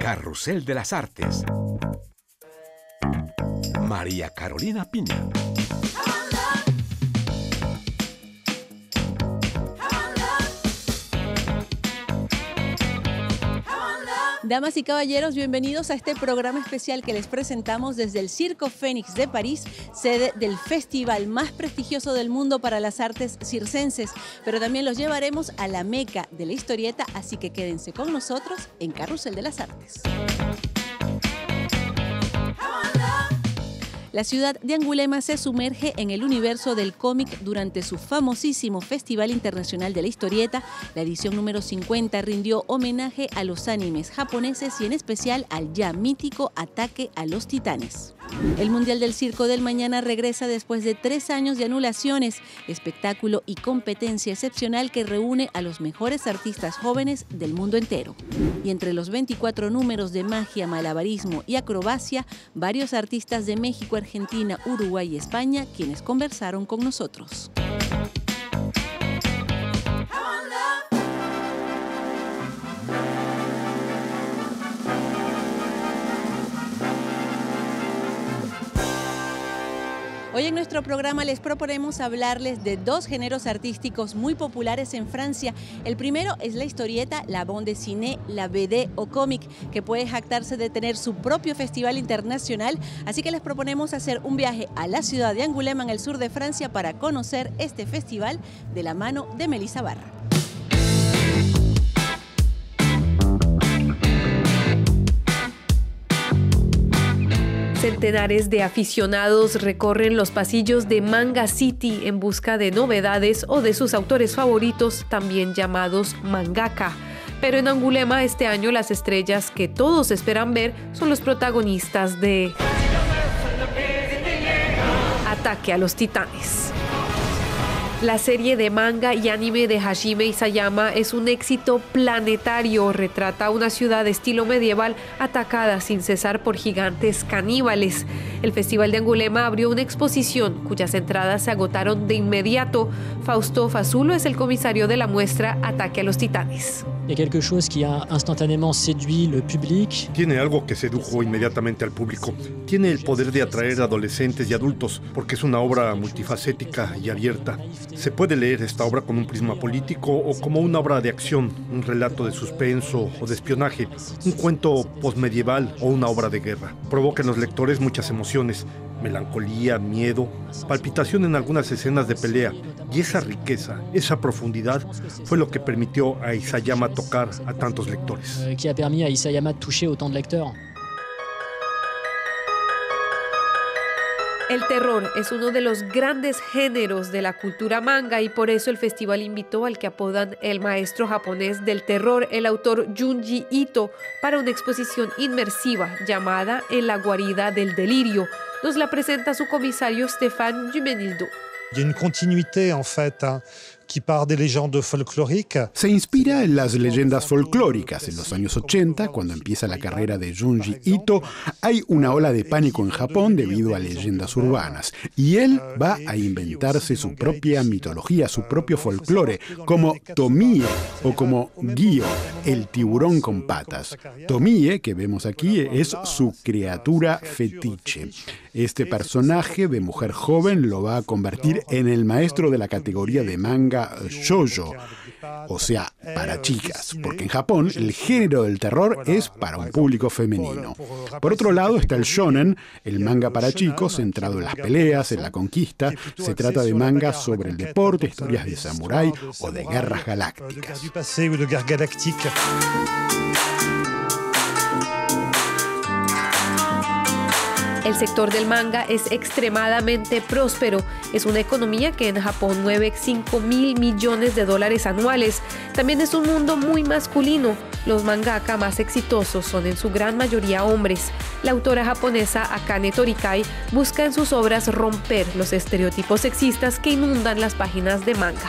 Carrusel de las Artes. María Carolina Piña. Damas y caballeros, bienvenidos a este programa especial que les presentamos desde el Circo Fénix de París, sede del festival más prestigioso del mundo para las artes circenses. Pero también los llevaremos a la meca de la historieta, así que quédense con nosotros en Carrusel de las Artes. La ciudad de Angulema se sumerge en el universo del cómic durante su famosísimo Festival Internacional de la Historieta. La edición número 50 rindió homenaje a los animes japoneses y en especial al ya mítico Ataque a los Titanes. El Mundial del Circo del Mañana regresa después de 3 años de anulaciones, espectáculo y competencia excepcional que reúne a los mejores artistas jóvenes del mundo entero. Y entre los 24 números de magia, malabarismo y acrobacia, varios artistas de México, Argentina, Uruguay y España, quienes conversaron con nosotros. Hoy en nuestro programa les proponemos hablarles de 2 géneros artísticos muy populares en Francia. El primero es la historieta, la bande dessinée, la BD o cómic, que puede jactarse de tener su propio festival internacional. Así que les proponemos hacer un viaje a la ciudad de Angulema, en el sur de Francia, para conocer este festival de la mano de Melissa Barra. Centenares de aficionados recorren los pasillos de Manga City en busca de novedades o de sus autores favoritos, también llamados mangaka. Pero en Angulema este año las estrellas que todos esperan ver son los protagonistas de Ataque a los Titanes. La serie de manga y anime de Hajime Isayama es un éxito planetario. Retrata una ciudad de estilo medieval atacada sin cesar por gigantes caníbales. El Festival de Angulema abrió una exposición cuyas entradas se agotaron de inmediato. Fausto Fazulo es el comisario de la muestra Ataque a los Titanes. Tiene algo que sedujo inmediatamente al público. Tiene el poder de atraer a adolescentes y adultos, porque es una obra multifacética y abierta. Se puede leer esta obra con un prisma político o como una obra de acción, un relato de suspenso o de espionaje, un cuento posmedieval o una obra de guerra. Provoca en los lectores muchas emociones, melancolía, miedo, palpitación en algunas escenas de pelea. Y esa riqueza, esa profundidad fue lo que permitió a Isayama tocar a tantos lectores. El terror es uno de los grandes géneros de la cultura manga y por eso el festival invitó al que apodan el maestro japonés del terror, el autor Junji Ito, para una exposición inmersiva llamada En la guarida del delirio. Nos la presenta su comisario Stéphane Dumenildo. Il y a une continuité en fait qui part des légendes folkloriques. Se inspira en las leyendas folclóricas. En los años 80, cuando empieza la carrera de Junji Ito, hay una ola de pánico en Japón debido a leyendas urbanas. Y él va a inventarse su propia mitología, su propio folclore, como Tomie o como Gyo, el tiburón con patas. Tomie, que vemos aquí, es su criatura fetiche. Este personaje de mujer joven lo va a convertir en el maestro de la categoría de manga shoujo, o sea, para chicas, porque en Japón el género del terror es para un público femenino. Por otro lado está el shonen, el manga para chicos centrado en las peleas, en la conquista. Se trata de mangas sobre el deporte, historias de samurái o de guerras galácticas. El sector del manga es extremadamente próspero. Es una economía que en Japón mueve $5.000 millones anuales. También es un mundo muy masculino. Los mangaka más exitosos son en su gran mayoría hombres. La autora japonesa Akane Torikai busca en sus obras romper los estereotipos sexistas que inundan las páginas de manga.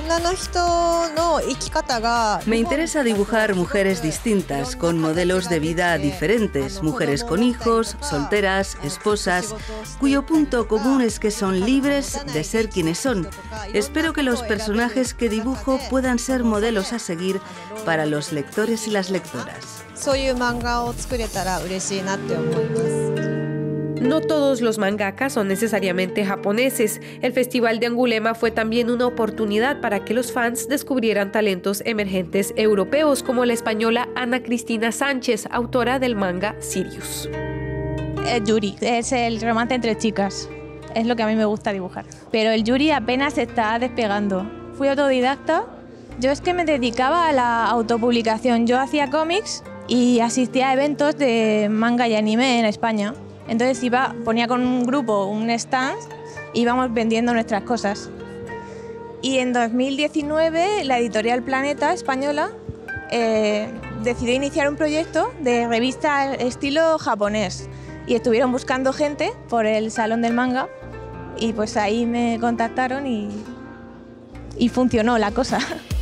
Me interesa dibujar mujeres distintas, con modelos de vida diferentes, mujeres con hijos, solteras, esposas, cuyo punto común es que son libres de ser quienes son. Espero que los personajes que dibujo puedan ser modelos a seguir para los lectores y las lectoras. No todos los mangakas son necesariamente japoneses. El Festival de Angulema fue también una oportunidad para que los fans descubrieran talentos emergentes europeos, como la española Ana Cristina Sánchez, autora del manga Sirius. Yuri es el romance entre chicas, es lo que a mí me gusta dibujar. Pero el Yuri apenas se está despegando. Fui autodidacta. Yo es que me dedicaba a la autopublicación. Yo hacía cómics y asistía a eventos de manga y anime en España. Entonces ponía con un grupo un stand y íbamos vendiendo nuestras cosas. Y en 2019 la editorial Planeta española decidió iniciar un proyecto de revista estilo japonés. Y estuvieron buscando gente por el Salón del Manga y pues ahí me contactaron y funcionó la cosa.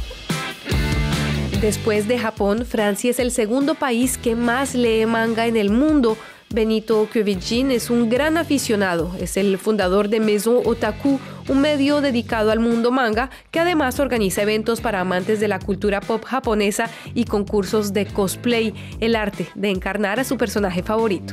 Después de Japón, Francia es el segundo país que más lee manga en el mundo. Benito Kyovichín es un gran aficionado, es el fundador de Maison Otaku, un medio dedicado al mundo manga que además organiza eventos para amantes de la cultura pop japonesa y concursos de cosplay, el arte de encarnar a su personaje favorito.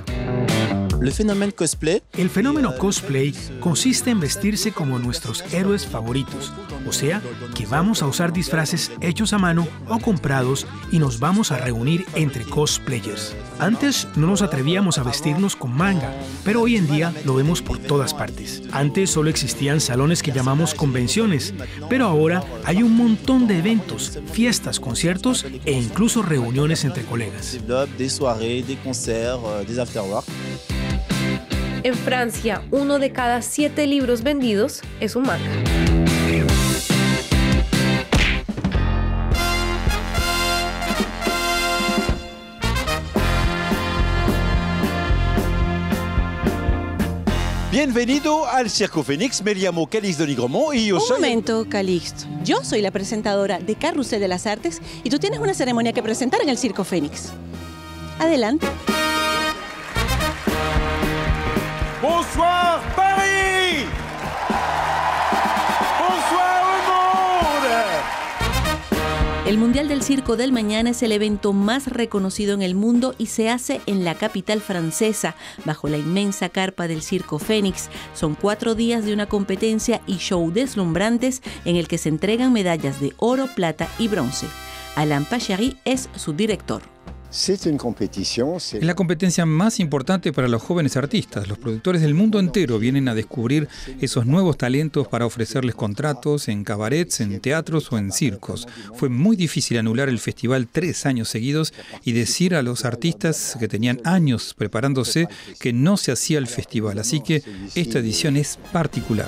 El fenómeno cosplay consiste en vestirse como nuestros héroes favoritos, o sea, que vamos a usar disfraces hechos a mano o comprados y nos vamos a reunir entre cosplayers. Antes no nos atrevíamos a vestirnos con manga, pero hoy en día lo vemos por todas partes. Antes solo existían salones que llamamos convenciones, pero ahora hay un montón de eventos, fiestas, conciertos e incluso reuniones entre colegas. En Francia, 1 de cada 7 libros vendidos es un manga. Bienvenido al Circo Fénix, me llamo Calixto Nigromont y yo soy... Un momento, Calixto. Yo soy la presentadora de Carrusel de las Artes y tú tienes una ceremonia que presentar en el Circo Fénix. Adelante. Bonsoir Paris! Bonsoir le monde! El Mundial del Circo del Mañana es el evento más reconocido en el mundo y se hace en la capital francesa, bajo la inmensa carpa del Circo Fénix. Son 4 días de una competencia y show deslumbrantes en el que se entregan medallas de oro, plata y bronce. Alain Pachery es su director. Es la competencia más importante para los jóvenes artistas. Los productores del mundo entero vienen a descubrir esos nuevos talentos para ofrecerles contratos en cabarets, en teatros o en circos. Fue muy difícil anular el festival 3 años seguidos y decir a los artistas que tenían años preparándose que no se hacía el festival. Así que esta edición es particular.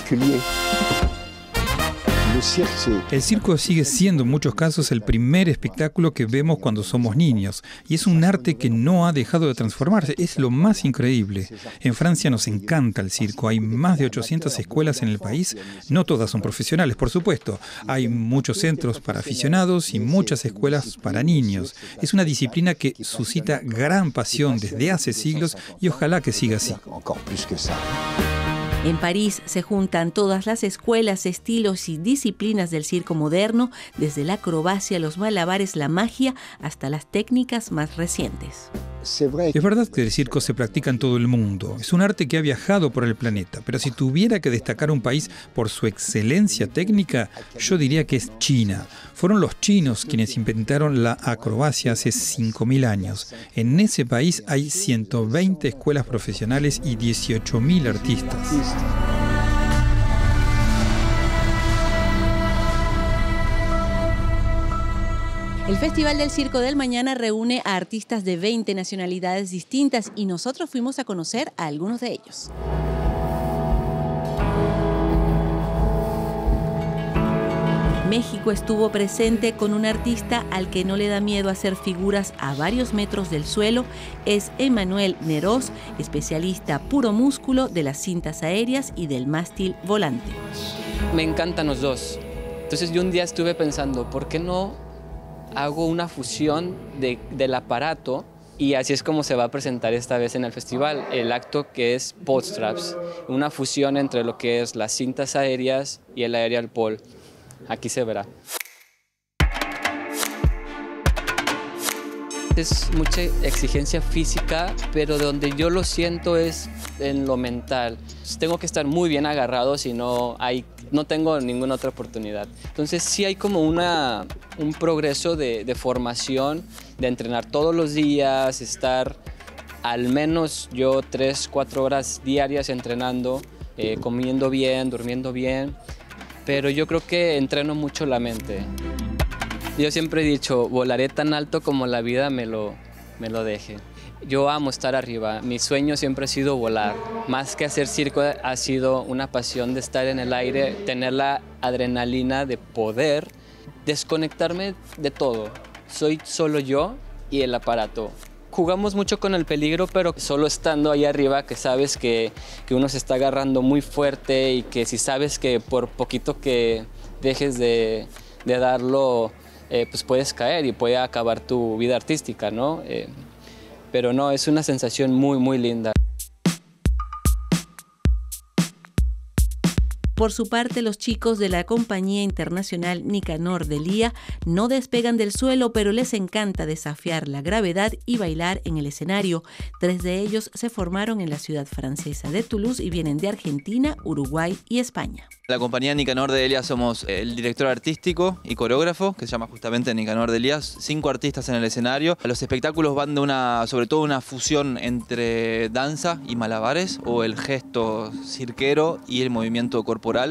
El circo sigue siendo en muchos casos el primer espectáculo que vemos cuando somos niños y es un arte que no ha dejado de transformarse, es lo más increíble. En Francia nos encanta el circo, hay más de 800 escuelas en el país, no todas son profesionales, por supuesto. Hay muchos centros para aficionados y muchas escuelas para niños. Es una disciplina que suscita gran pasión desde hace siglos y ojalá que siga así. En París se juntan todas las escuelas, estilos y disciplinas del circo moderno, desde la acrobacia, los malabares, la magia, hasta las técnicas más recientes. Es verdad que el circo se practica en todo el mundo. Es un arte que ha viajado por el planeta. Pero si tuviera que destacar un país por su excelencia técnica, yo diría que es China. Fueron los chinos quienes inventaron la acrobacia hace 5.000 años. En ese país hay 120 escuelas profesionales y 18.000 artistas. El Festival del Circo del Mañana reúne a artistas de 20 nacionalidades distintas y nosotros fuimos a conocer a algunos de ellos. México estuvo presente con un artista al que no le da miedo hacer figuras a varios metros del suelo. Es Emanuel Nerós, especialista puro músculo de las cintas aéreas y del mástil volante. Me encantan los dos. Entonces yo un día estuve pensando, ¿por qué no hago una fusión del aparato? Y así es como se va a presentar esta vez en el festival, el acto que es Podstraps, una fusión entre lo que es las cintas aéreas y el aerial pole. Aquí se verá. Es mucha exigencia física, pero donde yo lo siento es en lo mental. Tengo que estar muy bien agarrado, si no tengo ninguna otra oportunidad. Entonces sí hay como un progreso de formación, de entrenar todos los días, estar al menos yo 3-4 horas diarias entrenando, comiendo bien, durmiendo bien, pero yo creo que entreno mucho la mente. Yo siempre he dicho, volaré tan alto como la vida me lo deje. Yo amo estar arriba, mi sueño siempre ha sido volar. Más que hacer circo ha sido una pasión de estar en el aire, tener la adrenalina de poder desconectarme de todo. Soy solo yo y el aparato. Jugamos mucho con el peligro, pero solo estando ahí arriba, que sabes que uno se está agarrando muy fuerte y que si sabes que por poquito que dejes de darlo, pues puedes caer y puede acabar tu vida artística, ¿no? Pero no, es una sensación muy, muy linda. Por su parte, los chicos de la compañía internacional Nicanor de Lía no despegan del suelo, pero les encanta desafiar la gravedad y bailar en el escenario. 3 de ellos se formaron en la ciudad francesa de Toulouse y vienen de Argentina, Uruguay y España. La compañía Nicanor de Lía somos el director artístico y coreógrafo, que se llama justamente Nicanor de Lía, 5 artistas en el escenario. Los espectáculos van de sobre todo una fusión entre danza y malabares, o el gesto cirquero y el movimiento corporal.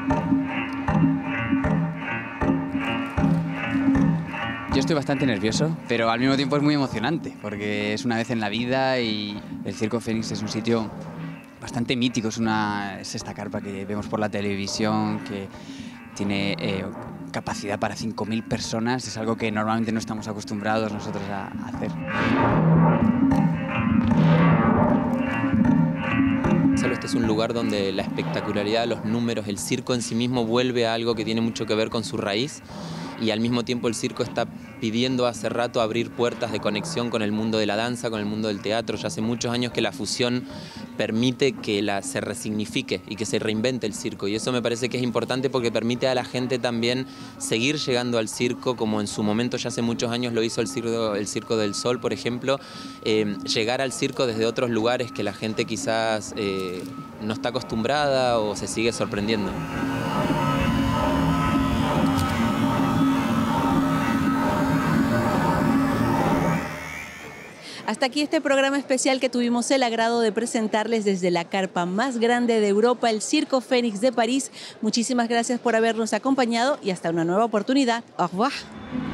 Yo estoy bastante nervioso, pero al mismo tiempo es muy emocionante, porque es una vez en la vida y el Circo Fénix es un sitio bastante mítico. Es esta carpa que vemos por la televisión, que tiene capacidad para 5.000 personas. Es algo que normalmente no estamos acostumbrados nosotros a hacer. Este es un lugar donde la espectacularidad, los números, el circo en sí mismo vuelve a algo que tiene mucho que ver con su raíz, y al mismo tiempo el circo está pidiendo hace rato abrir puertas de conexión con el mundo de la danza, con el mundo del teatro. Ya hace muchos años que la fusión permite que se resignifique y que se reinvente el circo, y eso me parece que es importante porque permite a la gente también seguir llegando al circo, como en su momento ya hace muchos años lo hizo el Circo del Sol, por ejemplo, llegar al circo desde otros lugares que la gente quizás no está acostumbrada o se sigue sorprendiendo. Hasta aquí este programa especial que tuvimos el agrado de presentarles desde la carpa más grande de Europa, el Circo Fénix de París. Muchísimas gracias por habernos acompañado y hasta una nueva oportunidad. Au revoir.